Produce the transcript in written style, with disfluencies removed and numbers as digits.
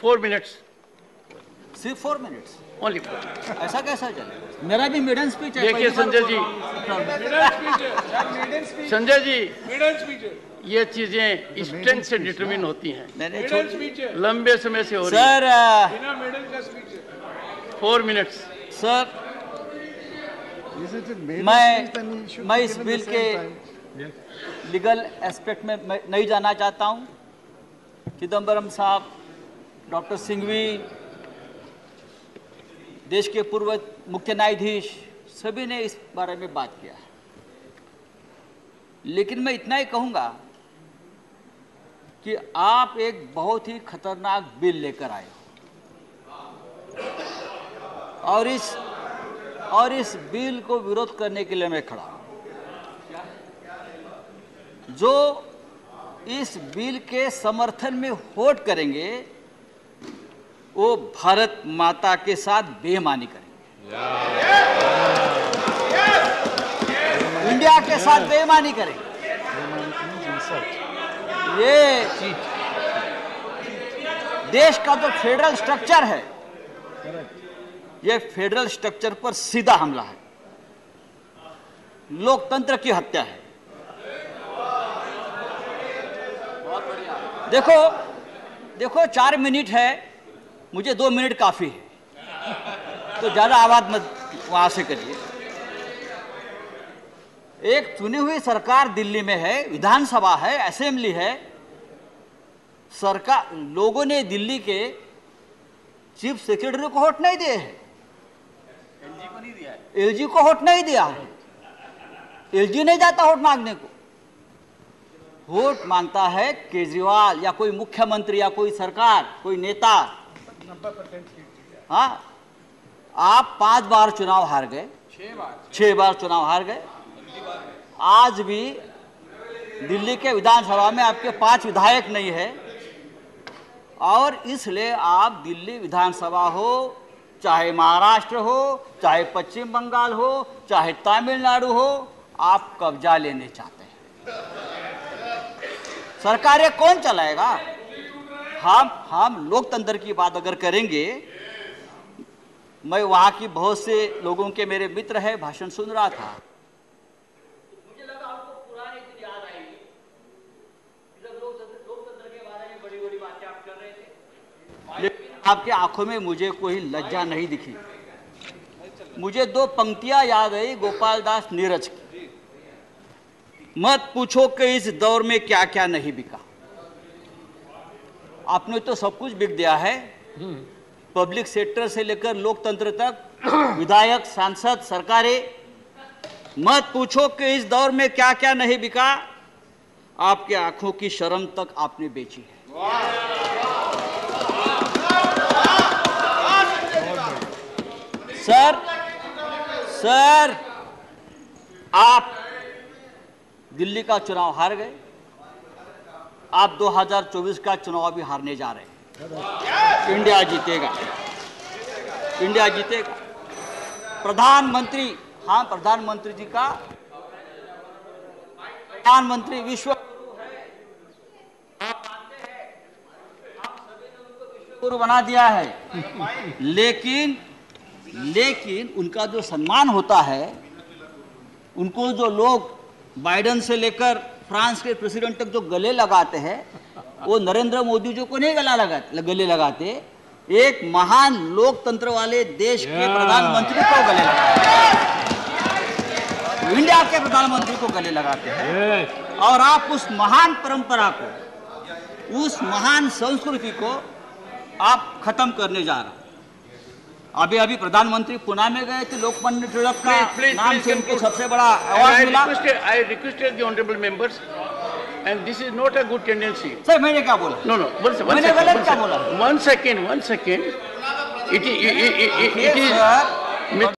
4 minutes. सिर्फ 4 minutes? Only 4. ऐसा कैसा चले? मेरा भी मिडन स्पीच है। देखिए संजय जी, संजय जी, ये चीजें स्ट्रेंथ से डिटरमिन होती हैं, लंबे समय से हो रही है। Sir 4 minutes. सर मैं इस बिल के लीगल एस्पेक्ट में मैं नहीं जाना चाहता हूं। चिदम्बरम साहब, डॉक्टर सिंघवी, देश के पूर्व मुख्य न्यायाधीश, सभी ने इस बारे में बात किया है। लेकिन मैं इतना ही कहूंगा कि आप एक बहुत ही खतरनाक बिल लेकर आए हो और इस बिल को विरोध करने के लिए मैं खड़ा हूं। जो इस बिल के समर्थन में वोट करेंगे वो भारत माता के साथ बेईमानी करेंगे, इंडिया के साथ बेईमानी करेंगे। ये देश का जो फेडरल स्ट्रक्चर है, ये फेडरल स्ट्रक्चर पर सीधा हमला है, लोकतंत्र की हत्या है। देखो 4 मिनट है, मुझे 2 मिनट काफी है, तो ज्यादा आवाज मत वहां से करिए। एक चुनी हुई सरकार दिल्ली में है, विधानसभा है, असेंबली है। सरकार, लोगों ने दिल्ली के चीफ सेक्रेटरी को वोट नहीं दिए हैं, एलजी को वोट नहीं दिया है। एलजी नहीं जाता वोट मांगने को, वोट मांगता है केजरीवाल या कोई मुख्यमंत्री या कोई सरकार, कोई नेता। हाँ, आप 5 बार चुनाव हार गए, 6 बार चुनाव हार गए। आज भी दिल्ली के विधानसभा में आपके 5 विधायक नहीं है, और इसलिए आप दिल्ली विधानसभा हो, चाहे महाराष्ट्र हो, चाहे पश्चिम बंगाल हो, चाहे तमिलनाडु हो, आप कब्जा लेने चाहते हैं। सरकारें कौन चलाएगा? हम लोकतंत्र की बात अगर करेंगे, मैं वहां की बहुत से लोगों के मेरे मित्र हैं, भाषण सुन रहा था, मुझे लगा आपको पुराने दिन याद आएंगे जब लोकतंत्र के बारे में बड़ी-बड़ी बातें आप कर रहे थे, लेकिन आपके आंखों में मुझे कोई लज्जा नहीं दिखी। मुझे 2 पंक्तियां याद आई गोपाल दास नीरज की। मत पूछो कि इस दौर में क्या क्या नहीं बिका। आपने तो सब कुछ बिक दिया है, पब्लिक सेक्टर से लेकर लोकतंत्र तक, विधायक, सांसद, सरकारें। मत पूछो कि इस दौर में क्या क्या नहीं बिका, आपके आंखों की शर्म तक आपने बेची है। सर, आप दिल्ली का चुनाव हार गए, आप 2024 का चुनाव भी हारने जा रहे हैं। इंडिया जीतेगा, इंडिया जीतेगा। प्रधानमंत्री, हाँ, प्रधानमंत्री जी का, प्रधानमंत्री विश्व गुरु बना दिया है, लेकिन उनका जो सम्मान होता है, उनको जो लोग बाइडेन से लेकर फ्रांस के प्रेसिडेंट तक जो गले लगाते हैं, वो नरेंद्र मोदी जी को नहीं गले लगाते, एक महान लोकतंत्र वाले देश के प्रधानमंत्री को गले लगाते हैं, इंडिया के प्रधानमंत्री को गले लगाते हैं। और आप उस महान परंपरा को, उस महान संस्कृति को आप खत्म करने जा रहे हैं। अभी प्रधानमंत्री पुणे में गए थे, लोकमान्य तिलक का नाम से उनको सबसे बड़ा अवार्ड मिला। I requested the honorable members, and this is not a good tendency. Sir, मैंने क्या बोला? No, मैंने गलत क्या बोला? One second. It is